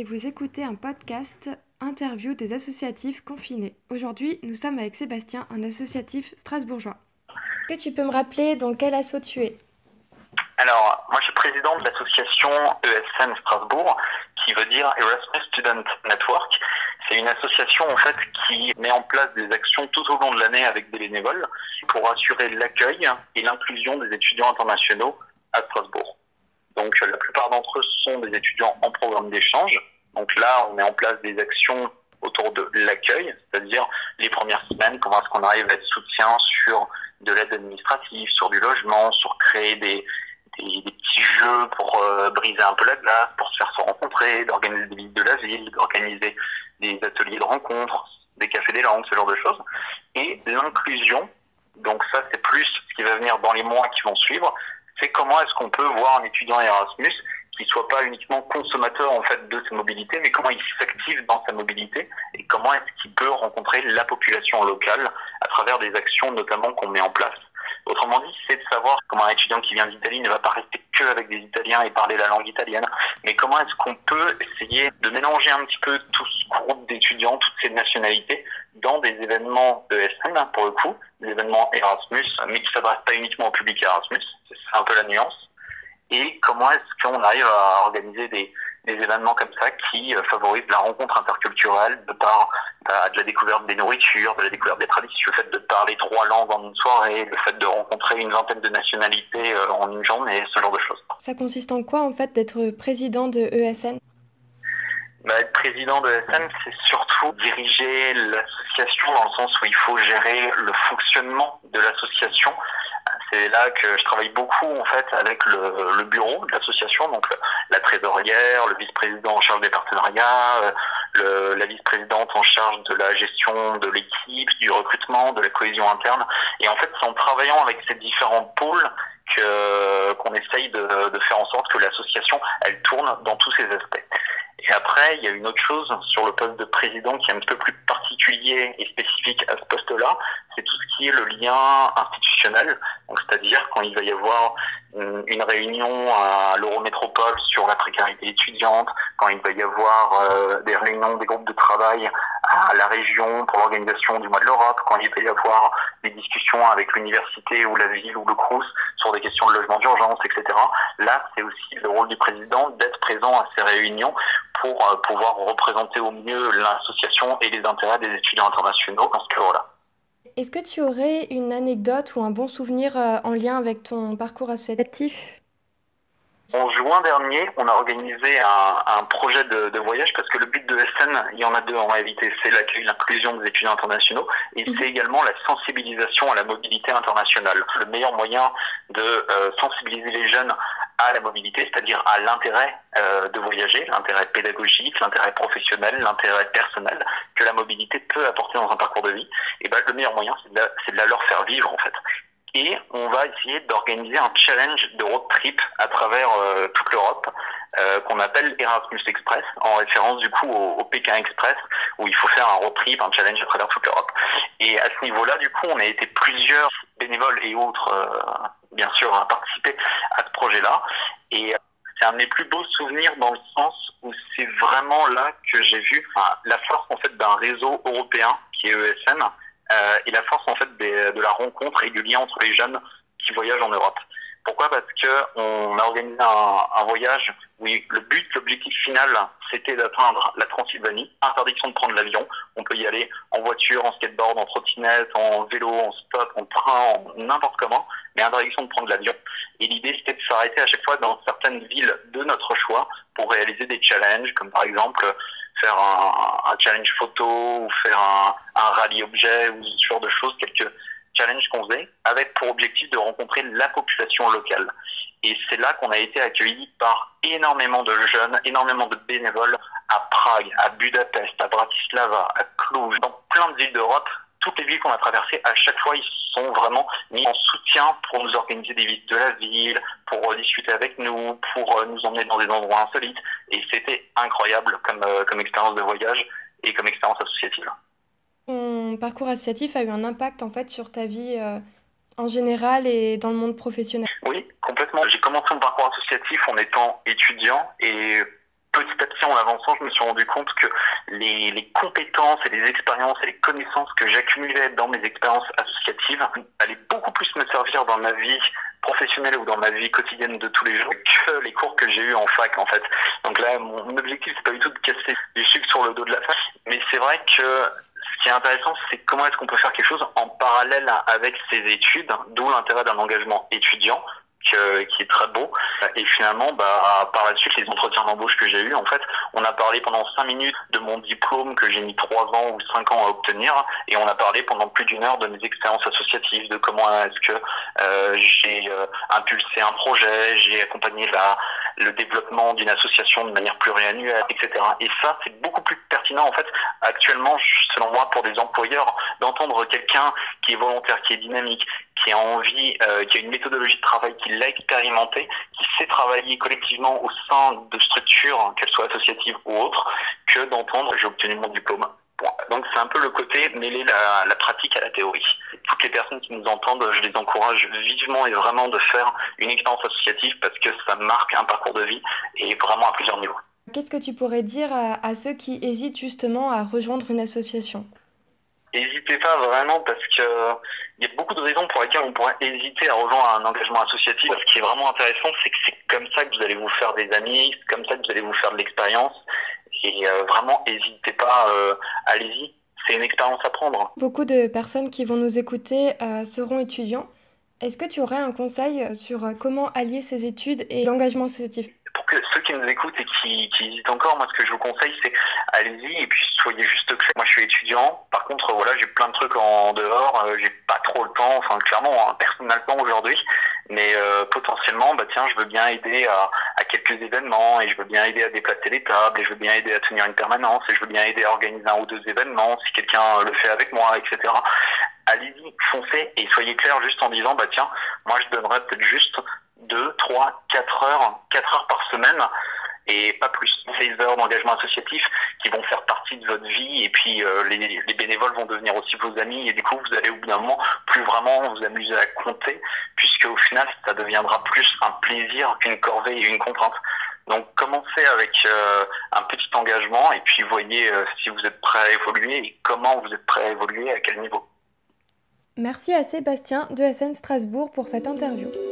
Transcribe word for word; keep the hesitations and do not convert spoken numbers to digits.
et vous écoutez un podcast interview des associatifs confinés. Aujourd'hui, nous sommes avec Sébastien, un associatif strasbourgeois. Est-ce que tu peux me rappeler dans quel asso tu es ? Alors, moi je suis président de l'association E S N Strasbourg, qui veut dire Erasmus Student Network. C'est une association en fait qui met en place des actions tout au long de l'année avec des bénévoles pour assurer l'accueil et l'inclusion des étudiants internationaux à Strasbourg. Donc la plupart d'entre eux sont des étudiants en programme d'échange. Donc là, on met en place des actions autour de l'accueil, c'est-à-dire les premières semaines, comment est-ce qu'on arrive à être soutien sur de l'aide administrative, sur du logement, sur créer des, des, des petits jeux pour euh, briser un peu la glace, pour se faire se rencontrer, d'organiser des visites de la ville, d'organiser des ateliers de rencontres, des cafés des langues, ce genre de choses. Et l'inclusion, donc ça c'est plus ce qui va venir dans les mois qui vont suivre, c'est comment est-ce qu'on peut voir un étudiant Erasmus qui soit pas uniquement consommateur en fait de sa mobilité, mais comment il s'active dans sa mobilité et comment est-ce qu'il peut rencontrer la population locale à travers des actions notamment qu'on met en place. Autrement dit, c'est de savoir comment un étudiant qui vient d'Italie ne va pas rester que avec des Italiens et parler la langue italienne, mais comment est-ce qu'on peut essayer de mélanger un petit peu tout ce groupe d'étudiants, toutes ces nationalités, dans des événements E S N, pour le coup, des événements Erasmus, mais qui ne s'adressent pas uniquement au public Erasmus, c'est un peu la nuance, et comment est-ce qu'on arrive à organiser des, des événements comme ça qui euh, favorisent la rencontre interculturelle de par bah, de la découverte des nourritures, de la découverte des traditions, le fait de parler trois langues en une soirée, le fait de rencontrer une vingtaine de nationalités euh, en une journée, ce genre de choses. Ça consiste en quoi en fait d'être président de E S N ? Bah, être président de E S N, c'est surtout diriger l'association dans le sens où il faut gérer le fonctionnement de l'association. C'est là que je travaille beaucoup en fait avec le, le bureau de l'association, donc le, la trésorière, le vice-président en charge des partenariats, le, la vice-présidente en charge de la gestion de l'équipe, du recrutement, de la cohésion interne. Et en fait, c'est en travaillant avec ces différents pôles que qu'on essaye de, de faire en sorte que l'association elle tourne dans tous ses aspects. Et après, il y a une autre chose sur le poste de président qui est un petit peu plus particulier et spécifique à ce poste-là, c'est tout ce qui est le lien institutionnel. Donc, c'est-à-dire quand il va y avoir une, une réunion à l'Eurométropole sur la précarité étudiante, quand il va y avoir euh, des réunions, des groupes de travail à la région pour l'organisation du mois de l'Europe, quand il va y avoir des discussions avec l'université ou la ville ou le Crous sur des questions de logement d'urgence, et cetera. Là, c'est aussi le rôle du président d'être présent à ces réunions pour euh, pouvoir représenter au mieux l'association et les intérêts des étudiants internationaux dans ce cadre-là. Est-ce que tu aurais une anecdote ou un bon souvenir euh, en lien avec ton parcours associatif ? En juin dernier, on a organisé un, un projet de, de voyage parce que le but de E S N, il y en a deux en réalité, c'est l'accueil, l'inclusion des étudiants internationaux et c'est également la sensibilisation à la mobilité internationale. Le meilleur moyen de euh, sensibiliser les jeunes à la mobilité, c'est-à-dire à l'intérêt euh, de voyager, l'intérêt pédagogique, l'intérêt professionnel, l'intérêt personnel que la mobilité peut apporter dans un parcours de vie, et ben le meilleur moyen, c'est de, la, c'est de la leur faire vivre en fait. Et on va essayer d'organiser un challenge de road trip à travers euh, toute l'Europe euh, qu'on appelle Erasmus Express, en référence du coup au, au Pékin Express, où il faut faire un road trip, un challenge à travers toute l'Europe. Et à ce niveau-là, du coup, on a été plusieurs bénévoles et autres, euh, bien sûr, à participer à ce projet-là. Et c'est un de mes plus beaux souvenirs dans le sens où c'est vraiment là que j'ai vu enfin, la force en fait d'un réseau européen qui est E S N. Euh, et la force en fait des, de la rencontre et du lien entre les jeunes qui voyagent en Europe. Pourquoi ? Parce que on a organisé un, un voyage où le but, l'objectif final, c'était d'atteindre la Transylvanie. Interdiction de prendre l'avion. On peut y aller en voiture, en skateboard, en trottinette, en vélo, en stop, en train, en n'importe comment, mais interdiction de prendre l'avion. Et l'idée, c'était de s'arrêter à chaque fois dans certaines villes de notre choix pour réaliser des challenges, comme par exemple faire un, un challenge photo ou faire un, un rallye objet ou ce genre de choses, quelques challenges qu'on faisait, avec pour objectif de rencontrer la population locale. Et c'est là qu'on a été accueillis par énormément de jeunes, énormément de bénévoles à Prague, à Budapest, à Bratislava, à Cluj, dans plein de villes d'Europe. Toutes les villes qu'on a traversées, à chaque fois, ils sont vraiment mis en soutien pour nous organiser des visites de la ville, pour discuter avec nous, pour nous emmener dans des endroits insolites. Et c'était incroyable comme, euh, comme expérience de voyage et comme expérience associative. Ton parcours associatif a eu un impact en fait sur ta vie euh, en général et dans le monde professionnel ? Oui, complètement. J'ai commencé mon parcours associatif en étant étudiant et petit à petit, en avançant, je me suis rendu compte que les, les compétences et les expériences et les connaissances que j'accumulais dans mes expériences associatives allaient beaucoup plus me servir dans ma vie professionnelle ou dans ma vie quotidienne de tous les jours que les cours que j'ai eus en fac, en fait. Donc là, mon objectif, c'est pas du tout de casser du sucre sur le dos de la fac, mais c'est vrai que ce qui est intéressant, c'est comment est-ce qu'on peut faire quelque chose en parallèle avec ses études, d'où l'intérêt d'un engagement étudiant, Que, qui est très beau. Et finalement, bah, par la suite, les entretiens d'embauche que j'ai eus, en fait, on a parlé pendant cinq minutes de mon diplôme que j'ai mis trois ans ou cinq ans à obtenir, et on a parlé pendant plus d'une heure de mes expériences associatives, de comment est-ce que euh, j'ai euh, impulsé un projet, j'ai accompagné la, le développement d'une association de manière pluriannuelle, et cetera. Et ça, c'est beaucoup plus pertinent, en fait, actuellement, selon moi, pour des employeurs, d'entendre quelqu'un qui est volontaire, qui est dynamique, qui a envie, euh, qui a une méthodologie de travail, qui l'a expérimenté, qui sait travailler collectivement au sein de structures, qu'elles soient associatives ou autres, que d'entendre j'ai obtenu mon diplôme. Bon. Donc c'est un peu le côté mêler la, la pratique à la théorie. Toutes les personnes qui nous entendent, je les encourage vivement et vraiment de faire une expérience associative parce que ça marque un parcours de vie et vraiment à plusieurs niveaux. Qu'est-ce que tu pourrais dire à, à ceux qui hésitent justement à rejoindre une association ? N'hésitez pas vraiment parce que il y a beaucoup de raisons pour lesquelles on pourrait hésiter à rejoindre un engagement associatif. Ce qui est vraiment intéressant, c'est que c'est comme ça que vous allez vous faire des amis, c'est comme ça que vous allez vous faire de l'expérience. Et euh, vraiment, n'hésitez pas, euh, allez-y, c'est une expérience à prendre. Beaucoup de personnes qui vont nous écouter euh, seront étudiants. Est-ce que tu aurais un conseil sur comment allier ces études et l'engagement associatif ? Pour que ceux qui nous écoutent et qui, qui hésitent encore, moi ce que je vous conseille c'est allez-y et puis soyez juste clair. Moi je suis étudiant, par contre voilà j'ai plein de trucs en dehors, euh, j'ai pas trop le temps, enfin clairement hein, personne n'a le temps aujourd'hui, mais euh, potentiellement bah tiens je veux bien aider à, à quelques événements et je veux bien aider à déplacer les tables et je veux bien aider à tenir une permanence et je veux bien aider à organiser un ou deux événements si quelqu'un le fait avec moi, et cetera. Allez-y, foncez et soyez clair juste en disant bah tiens moi je donnerais peut-être juste deux, trois, quatre heures, quatre heures par semaine et pas plus. Ces heures d'engagement associatif qui vont faire partie de votre vie et puis euh, les, les bénévoles vont devenir aussi vos amis et du coup vous allez au bout d'un moment plus vraiment vous amuser à compter puisque au final ça deviendra plus un plaisir qu'une corvée et une contrainte. Donc commencez avec euh, un petit engagement et puis voyez euh, si vous êtes prêt à évoluer et comment vous êtes prêt à évoluer, à quel niveau. Merci à Sébastien de S N Strasbourg pour cette interview.